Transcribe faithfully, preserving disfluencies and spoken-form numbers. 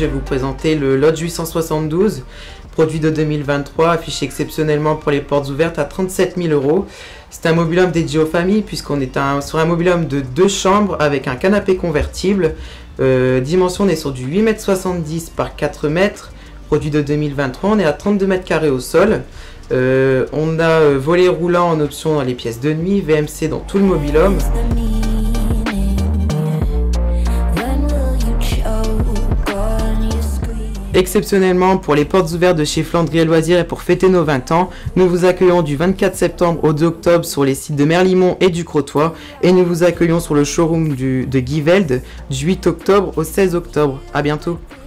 je vais vous présenter le Lodge huit cent soixante-douze, produit de deux mille vingt-trois, affiché exceptionnellement pour les portes ouvertes à trente-sept mille euros. C'est un mobil-home dédié aux familles puisqu'on est un, sur un mobil-home de deux chambres avec un canapé convertible. Euh, dimension, on est sur du huit mètres soixante-dix par quatre mètres, produit de deux mille vingt-trois, on est à trente-deux mètres carrés au sol. Euh, on a euh, volet roulant en option dans les pièces de nuit, V M C dans tout le mobil-home. Exceptionnellement, pour les portes ouvertes de chez Flandrier Loisirs et pour fêter nos vingt ans, nous vous accueillons du vingt-quatre septembre au deux octobre sur les sites de Merlimont et du Crotoy, et nous vous accueillons sur le showroom du, de Guyvelde du huit octobre au seize octobre. À bientôt.